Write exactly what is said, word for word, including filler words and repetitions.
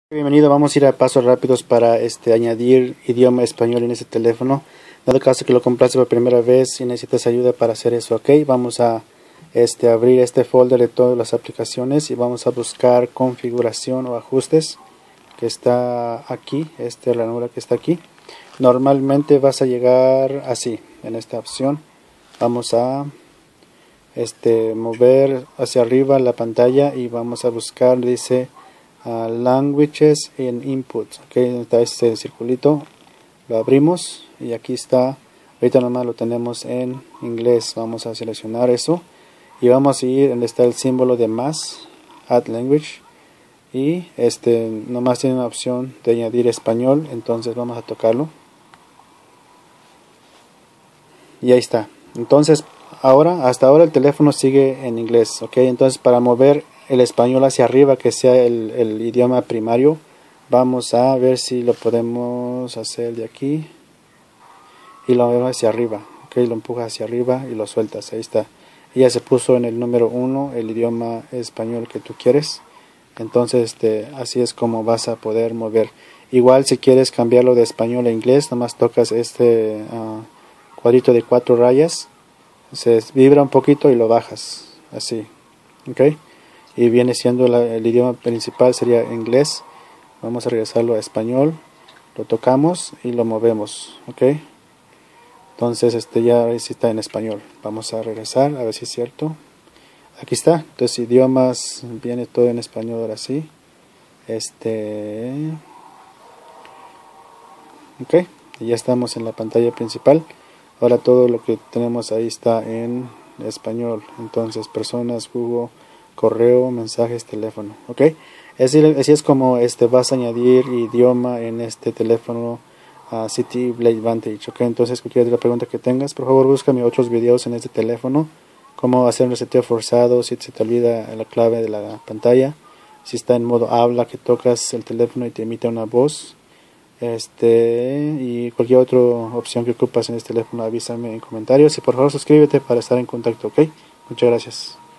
Bienvenido, vamos a ir a pasos rápidos para este añadir idioma español en este teléfono. Dado caso que lo compraste por primera vez y necesitas ayuda para hacer eso, ok, vamos a este, abrir este folder de todas las aplicaciones y vamos a buscar configuración o ajustes que está aquí, este ranura que está aquí. Normalmente vas a llegar así, en esta opción. Vamos a este, mover hacia arriba la pantalla y vamos a buscar, dice Uh, languages and inputs, ok, está este circulito, lo abrimos y aquí está. Ahorita nomás lo tenemos en inglés. Vamos a seleccionar eso y vamos a ir donde está el símbolo de más, add language, y este nomás tiene una opción de añadir español, entonces vamos a tocarlo y ahí está. Entonces ahora, hasta ahora el teléfono sigue en inglés, ok, entonces para mover el español hacia arriba, que sea el, el idioma primario, vamos a ver si lo podemos hacer de aquí y lo movemos hacia arriba, ok, lo empujas hacia arriba y lo sueltas, ahí está, y ya se puso en el número uno el idioma español que tú quieres. Entonces este, así es como vas a poder mover. Igual si quieres cambiarlo de español a inglés, nomás tocas este uh, cuadrito de cuatro rayas, se vibra un poquito y lo bajas, así, ok, y viene siendo la, el idioma principal sería inglés. Vamos a regresarlo a español, lo tocamos y lo movemos, ok, entonces este ya sí está en español. Vamos a regresar a ver si es cierto, aquí está. Entonces idiomas, viene todo en español ahora sí, este ok, y ya estamos en la pantalla principal. Ahora todo lo que tenemos ahí está en español, entonces personas, Google, correo, mensajes, teléfono, ok. Así, así es como este vas a añadir idioma en este teléfono uh, City Blade Vantage, ok. Entonces cualquier otra pregunta que tengas, por favor búscame otros videos en este teléfono, cómo hacer un reseteo forzado si se te olvida la clave de la pantalla, si está en modo habla, que tocas el teléfono y te emite una voz, este y cualquier otra opción que ocupas en este teléfono, avísame en comentarios y por favor suscríbete para estar en contacto, ok. Muchas gracias.